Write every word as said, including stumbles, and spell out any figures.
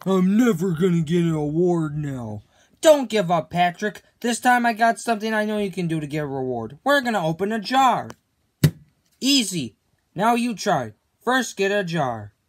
I'm never gonna get an award now. Don't give up, Patrick. This time I got something I know you can do to get a reward. We're gonna open a jar. Easy. Now you try. First, get a jar.